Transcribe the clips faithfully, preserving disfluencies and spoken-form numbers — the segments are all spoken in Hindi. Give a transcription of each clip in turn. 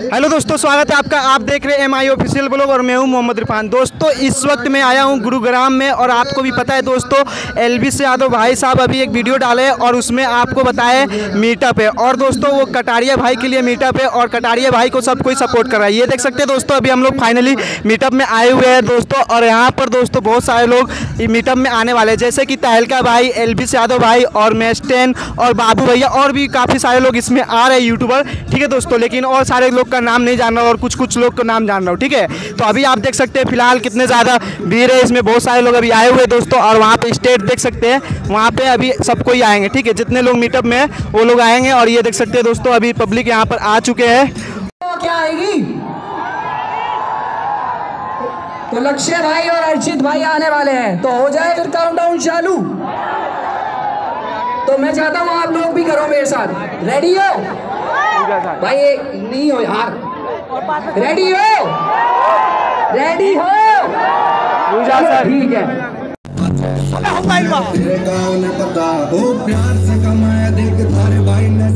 हेलो दोस्तों, स्वागत है आपका। आप देख रहे हैं एम आई ऑफिशियल ब्लॉग और मैं हूं मोहम्मद इरफान। दोस्तों इस वक्त मैं आया हूं गुरुग्राम में और आपको भी पता है दोस्तों, एलबी से यादव भाई साहब अभी एक वीडियो डाले और उसमें आपको बताए मीटअप है। और दोस्तों वो कटारिया भाई के लिए मीटअप है और कटारिया भाई को सब कोई सपोर्ट कर रहा है। ये देख सकते हैं दोस्तों, अभी हम लोग फाइनली मीटअप में आए हुए हैं दोस्तों। और यहाँ पर दोस्तों बहुत सारे लोग मीटअप में आने वाले हैं, जैसे कि तहलका भाई, एलबी से यादव भाई और मेस्टेन और बाबू भैया और भी काफ़ी सारे लोग इसमें आ रहे हैं यूट्यूबर। ठीक है दोस्तों, लेकिन और सारे लोग का नाम नहीं जान रहा और कुछ कुछ लोग का नाम जान रहा हूँ। ठीक है, तो अभी आप देख सकते हैं फिलहाल कितने ज़्यादा भीड़ है इसमें, बहुत सारे लोग अभी आए हुए दोस्तों। और वहाँ पे स्टेज देख सकते हैं, वहाँ पे अभी सब कोई आएंगे। ठीक है, जितने लोग मीटअप में हैं वो लोग आएंगे। और ये देख सकते हैं दोस्तों, अभी पब्लिक यहाँ पर आ चुके हैं। तो क्या आएगी तो लक्ष्य भाई और अर्चित भाई आने वाले हैं, तो हो जाए फिर काउंटडाउन चालू। तो मैं चाहता हूँ आप लोग भी करो मेरे साथ। रेडी हो भाई? नहीं हो यार, रेडी हो? रेडी हो? ठीक है। पता हो प्यार से कमाया देख थारे भाई ने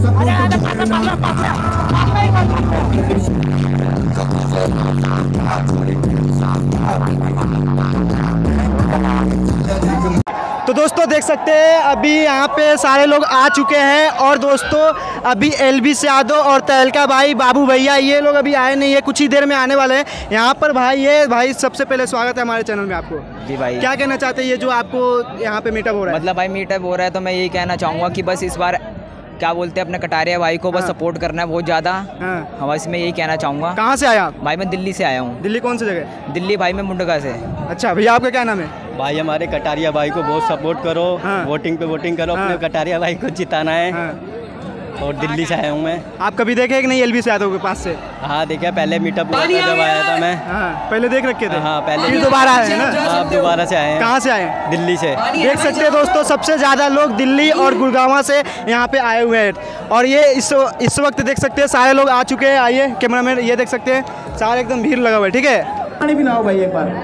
तो दोस्तों देख सकते हैं अभी यहाँ पे सारे लोग आ चुके हैं। और दोस्तों अभी एलबी से यादव और तहलका भाई, बाबू भैया, ये लोग अभी आए नहीं है, कुछ ही देर में आने वाले हैं यहाँ पर। भाई ये भाई सबसे पहले स्वागत है हमारे चैनल में आपको। जी भाई, क्या कहना चाहते हैं ये जो आपको यहाँ पे मीटअप हो रहा है? मतलब भाई मीटअप हो रहा है तो मैं यही कहना चाहूँगा कि बस इस बार क्या बोलते हैं अपने कटारिया भाई को बस हाँ। सपोर्ट करना है बहुत ज़्यादा। हाँ। हाँ, बस मैं यही कहना चाहूँगा। कहाँ से आए आप? भाई मैं दिल्ली से आया हूँ। दिल्ली कौन सी जगह? दिल्ली भाई मैं मुंडका से। अच्छा भैया, आपका क्या नाम है? भाई हमारे कटारिया भाई को बहुत सपोर्ट करो। हाँ। वोटिंग पे वोटिंग करो। हाँ। अपने कटारिया भाई को जिताना है। हाँ। और दिल्ली से आया हूँ मैं। आप कभी देखे कि नहीं एलबी से यादव के पास से? हाँ देखा, पहले मीटअप हुआ था जब आया था मैं। हाँ, पहले देख रखे थे। हाँ पहले। फिर दोबारा आए हैं ना? आप दोबारा से आए हैं। कहाँ से आए हैं? दिल्ली से। देख सकते हैं दोस्तों, सबसे ज़्यादा लोग दिल्ली और गुड़गांव से यहाँ पे आए हुए हैं। और ये इस इस वक्त देख सकते हैं सारे लोग आ चुके हैं। आइए कैमरामैन, ये देख सकते हैं सारे एकदम भीड़ लगा हुआ है। ठीक है, पानी पिलाओ भाई एक बार।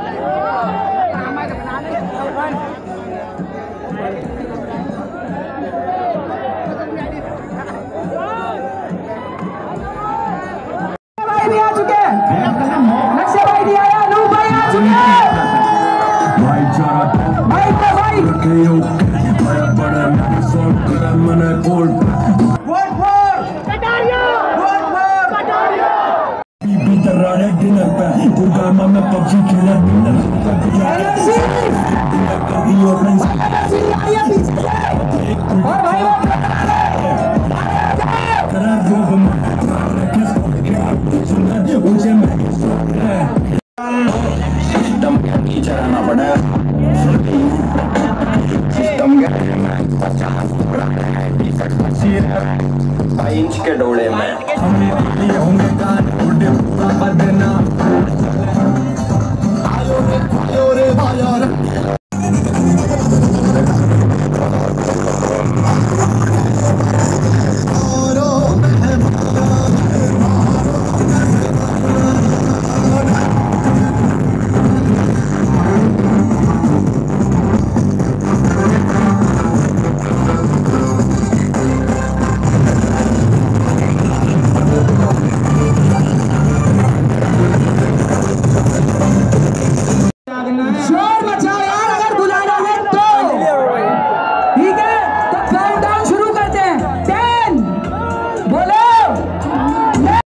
भी आ चुके हैं, लक्ष्य भाई भी आया, अनूप भाई आ चुके हैं। भाई भाई भाई vote for Kataria, vote for Kataria. बीतराने डिनर पे गुरुग्राम में पबजी खेला और भाई सिस्टम के नीचे रहना पड़ेगा। सिस्टम के